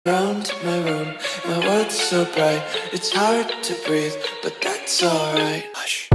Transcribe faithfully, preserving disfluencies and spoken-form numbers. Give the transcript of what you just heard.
Around my room, my world's so bright. It's hard to breathe, but that's alright. Hush.